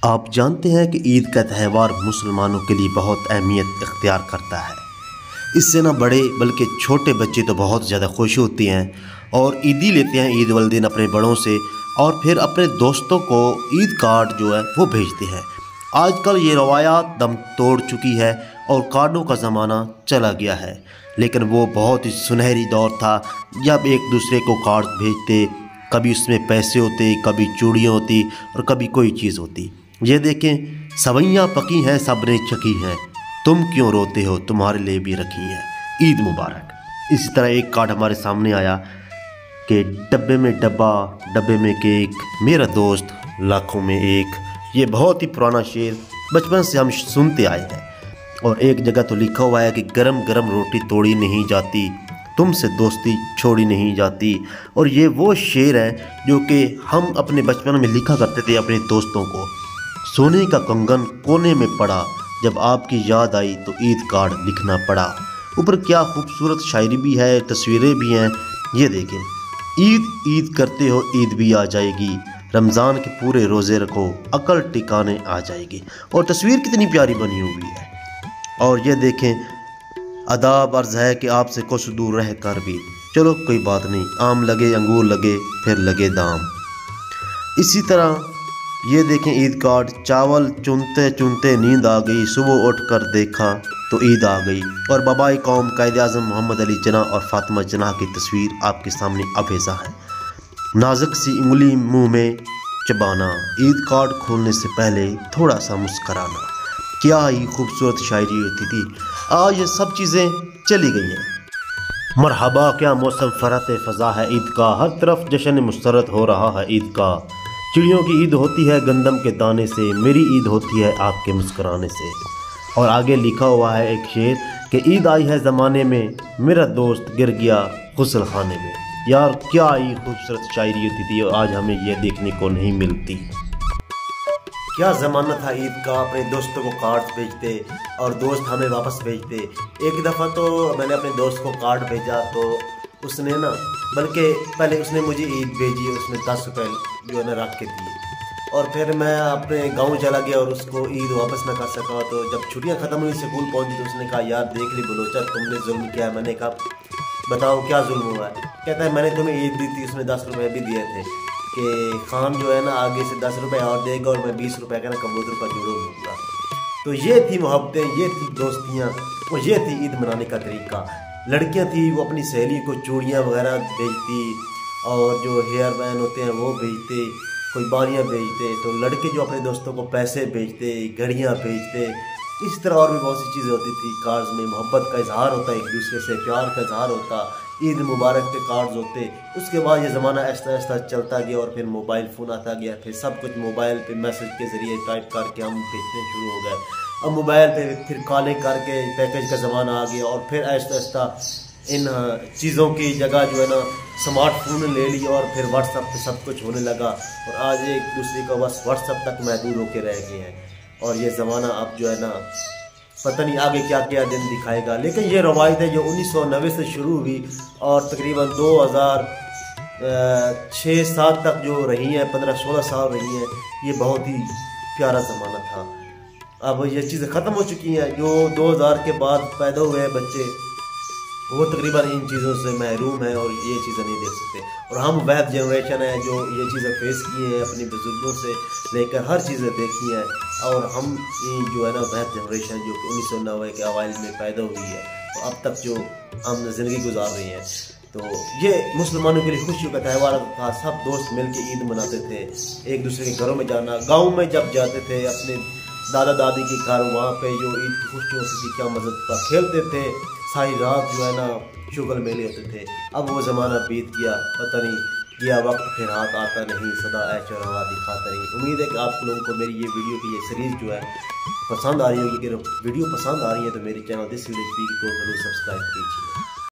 आप जानते हैं कि ईद का त्यौहार मुसलमानों के लिए बहुत अहमियत इख्तियार करता है। इससे ना बड़े बल्कि छोटे बच्चे तो बहुत ज़्यादा खुश होते हैं और ईदी लेते हैं ईद वाले दिन अपने बड़ों से, और फिर अपने दोस्तों को ईद कार्ड जो है वो भेजते हैं। आजकल ये रवायात दम तोड़ चुकी है और कार्डों का ज़माना चला गया है, लेकिन वो बहुत ही सुनहरी दौर था जब एक दूसरे को कार्ड भेजते। कभी उसमें पैसे होते, कभी चूड़ियाँ होती और कभी कोई चीज़ होती। ये देखें, सवैयाँ पकी हैं सब ने चखी हैं, तुम क्यों रोते हो तुम्हारे लिए भी रखी है, ईद मुबारक। इसी तरह एक कार्ड हमारे सामने आया कि डब्बे में डब्बा, डब्बे में केक, मेरा दोस्त लाखों में एक। ये बहुत ही पुराना शेर बचपन से हम सुनते आए हैं। और एक जगह तो लिखा हुआ है कि गरम गरम रोटी तोड़ी नहीं जाती, तुमसे दोस्ती छोड़ी नहीं जाती। और ये वो शेर है जो कि हम अपने बचपन में लिखा करते थे अपने दोस्तों को। सोने का कंगन कोने में पड़ा, जब आपकी याद आई तो ईद कार्ड लिखना पड़ा। ऊपर क्या खूबसूरत शायरी भी है, तस्वीरें भी हैं। ये देखें, ईद ईद करते हो ईद भी आ जाएगी, रमज़ान के पूरे रोज़े रखो अकल टिकाने आ जाएगी। और तस्वीर कितनी प्यारी बनी हुई है। और ये देखें, अदाब अर्ज़ है कि आपसे कुछ दूर रह कर भी, चलो कोई बात नहीं, आम लगे अंगूर लगे फिर लगे दाम। इसी तरह ये देखें ईद कार्ड, चावल चुनते चुनते नींद आ गई, सुबह उठ कर देखा तो ईद आ गई। और बाबाई कौम कायद आज़म मोहम्मद अली जिन्ना और फातिमा जिन्ना की तस्वीर आपके सामने अफेज़ा है। नाजुक सी उंगली मुंह में चबाना, ईद कार्ड खोलने से पहले थोड़ा सा मुस्कराना। क्या ही खूबसूरत शायरी होती थी। आज ये सब चीज़ें चली गई हैं। मरहबा क्या मौसम फ़रत फ़ज़ा है ईद का, हर तरफ जश्न मुस्तरद हो रहा है ईद का। चिड़ियों की ईद होती है गंदम के दाने से, मेरी ईद होती है आपके मुस्कुराने से। और आगे लिखा हुआ है एक शेर कि ईद आई है ज़माने में, मेरा दोस्त गिर गया गुस्ल खाने में। यार क्या ही खूबसूरत शायरी होती थी और आज हमें यह देखने को नहीं मिलती। क्या ज़माना था ईद का, अपने दोस्तों को कार्ड भेजते और दोस्त हमें वापस भेजते। एक दफ़ा तो मैंने अपने दोस्त को कार्ड भेजा तो उसने ना, बल्कि पहले उसने मुझे ईद भेजी, उसने 10 रुपये जो है ना रख के दिए। और फिर मैं अपने गांव चला गया और उसको ईद वापस ना कर सका। तो जब छुट्टियां ख़त्म हुई, स्कूल पहुंची, तो उसने कहा यार देख ली बलोचा, तुमने जुल्म किया है। मैंने कहा बताओ क्या जुल्म हुआ है। कहता है मैंने तुम्हें ईद दी थी, उसमें 10 रुपये भी दिए थे कि खान जो है ना आगे से 10 रुपये और देगा और मैं 20 रुपये का ना कबूतर का जोड़ो दूँगा। तो ये थी मोहब्बतें, ये थी दोस्तियाँ और ये थी ईद मनाने का तरीका। लड़कियां थी वो अपनी सहेली को चूड़ियाँ वगैरह भेजती और जो हेयर बैन होते हैं वो भेजते, कोई बालियाँ भेजते। तो लड़के जो अपने दोस्तों को पैसे भेजते, घड़ियाँ भेजते। इस तरह और भी बहुत सी चीज़ें होती थी। कार्ड्स में मोहब्बत का इजहार होता, एक दूसरे से प्यार का इजहार होता, ईद मुबारक पे कार्ड्स होते। उसके बाद ये ज़माना ऐसा ऐसा चलता गया और फिर मोबाइल फ़ोन आता गया, फिर सब कुछ मोबाइल पे मैसेज के ज़रिए टाइप करके हम भेजने शुरू हो गए। अब मोबाइल पे फिर कॉलिंग करके पैकेज का ज़माना आ गया और फिर ऐसा ऐसा इन चीज़ों की जगह जो है ना स्मार्टफोन ले ली और फिर व्हाट्सएप पे सब कुछ होने लगा। और आज एक दूसरे को बस व्हाट्सएप तक महदूद होकर रह गए हैं। और ये ज़माना अब जो है ना पता नहीं आगे क्या क्या दिन दिखाएगा। लेकिन ये रवायत है जो 1990 से शुरू हुई और तकरीबन 2006-07 तक जो रही है, 15-16 साल रही हैं। ये बहुत ही प्यारा ज़माना था। अब ये चीज़ें ख़त्म हो चुकी हैं। जो 2000 के बाद पैदा हुए हैं बच्चे, वो तकरीबन इन चीज़ों से महरूम है और ये चीज़ें नहीं देख सकते। और हम वह जनरेशन है जो ये चीज़ें फेस की हैं, अपने बुजुर्गों से लेकर हर चीज़ें देखी हैं। और हम जो है ना वह जनरेशन जो 1990 के अवाइल में पैदा हुई है, तो अब तक जो हम ज़िंदगी गुजार रहे हैं। तो ये मुसलमानों के लिए खुशियों का त्यौहार था। सब दोस्त मिल के ईद मनाते थे, एक दूसरे के घरों में जाना। गाँव में जब जाते थे अपने दादा दादी के घर, वहाँ पे जो ईद की खुशी होती थी, क्या मज़ा था, खेलते थे सारी रात, जो है ना शुगल मेले होते थे। अब वो ज़माना बीत गया, पता नहीं गया वक्त फिर हाथ आता नहीं, सदा ऐश और हवा दिखाता नहीं। उम्मीद है कि आप लोगों को मेरी ये वीडियो की ये सीरीज़ जो है पसंद आ रही होगी। अगर वीडियो पसंद आ रही है तो मेरे चैनल दिस विलेज पी को ज़रूर सब्सक्राइब कीजिए।